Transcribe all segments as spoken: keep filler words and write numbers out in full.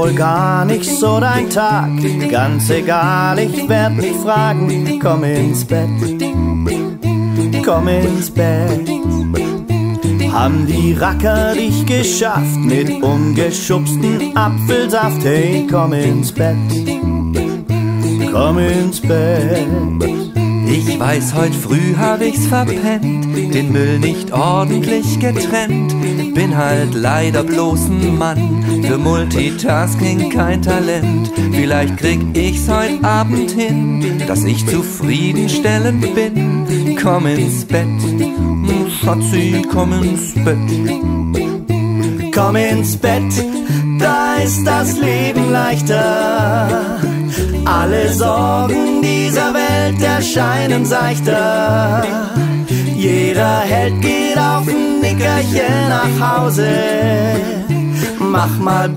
wohl gar nicht so dein Tag. Ganz egal, ich werd mich fragen. Komm ins Bett, komm ins Bett. Haben die Racker dich geschafft mit ungeschubsten Apfelsaft? Hey, komm ins Bett, komm ins Bett. Ich weiß, heut früh hab ich's verpennt, den Müll nicht ordentlich getrennt. Bin halt leider bloß ein Mann, für Multitasking kein Talent. Vielleicht krieg ich's heut Abend hin, dass ich zufriedenstellend bin. Komm ins Bett, Schatzi, komm ins Bett. Komm ins Bett, da ist das Leben leichter. Alle Sorgen dieser Welt erscheinen seichter. Jeder Held geht auf ein Nickerchen nach Hause. Mach mal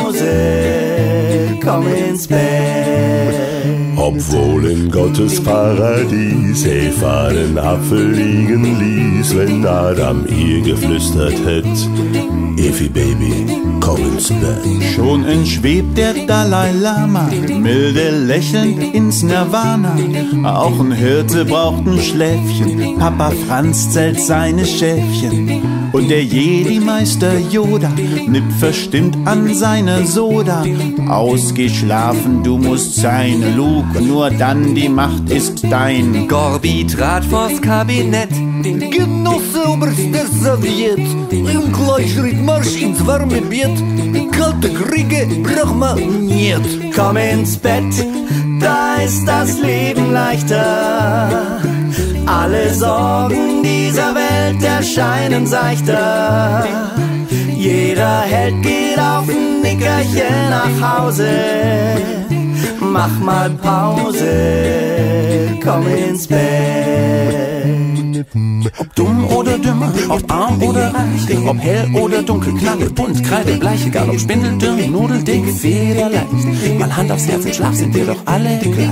Pause, komm ins Bett. Obwohl in Gottes Paradies Eva den Apfel liegen ließ, wenn Adam ihr geflüstert hätt: Evi Baby, komm ins Bett. Schon entschwebt der Dalai Lama milde lächelnd ins Nirvana. Auch ein Hirte braucht ein Schläfchen, Papa Franz zählt seine Schäfchen. Und der Jedi-Meister Yoda nippt verstimmt an seiner Soda. Ausgeschlafen, du musst sein, Luke, nur dann die Macht ist dein. Gorbi trat vors Kabinett. Genosse oberster Sowjet, im Gleichschritt Marsch ins warme Bett. Kalte Kriege brauch ma niet. Komm ins Bett, da ist das Leben leichter. Alle Sorgen dieser Welt erscheinen seichter. Jeder Held geht auf ein Nickerchen nach Hause. Mach mal Pause, komm ins Bett. Ob dumm oder dümmer, ob arm oder reich, ob hell oder dunkel, knalle, bunt, kreidebleich, egal ob spindeldürr, nudeldick, federleicht. Mal Hand aufs Herz, im Schlaf sind wir doch alle gleich.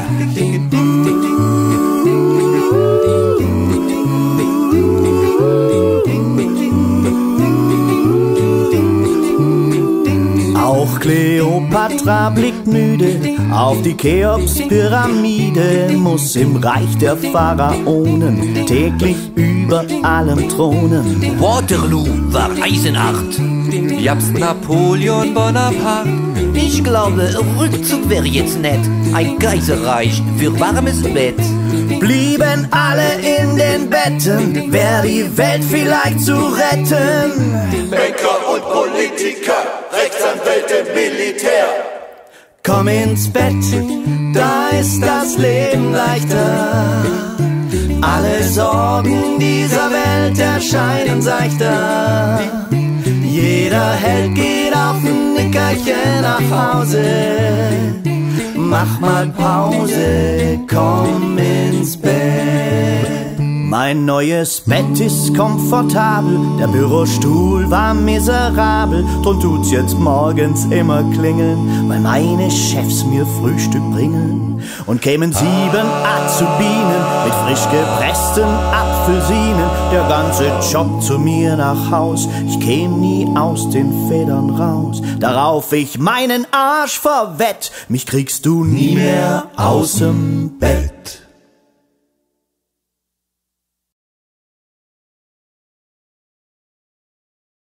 Auch Kleopatra blickt müde auf die Cheops-Pyramide, muss im Reich der Pharaonen täglich über allem thronen. Waterloo war eisenhart. Jabst Napoleon Bonaparte. Ich glaube, Rückzug wäre jetzt nett. Ein Kaiserreich für warmes Bett. Blieben alle in den Betten, wär die Welt vielleicht zu retten. Banker und Politiker, Rechtsanwälte, Militär. Komm ins Bett, da ist das Leben leichter. Alle Sorgen dieser Welt erscheinen seichter. Jeder Held geht auf ein Nickerchen nach Hause. Mach mal Pause, komm ins Bett. Mein neues Bett ist komfortabel, der Bürostuhl war miserabel. Drum tut's jetzt morgens immer klingeln, weil meine Chefs mir Frühstück bringen. Und kämen sieben Azubinen mit frisch gepressten Apfelsinen, der ganze Job zu mir nach Haus. Ich käm nie aus den Federn raus, darauf ich meinen Arsch verwett. Mich kriegst du nie mehr aus'm Bett.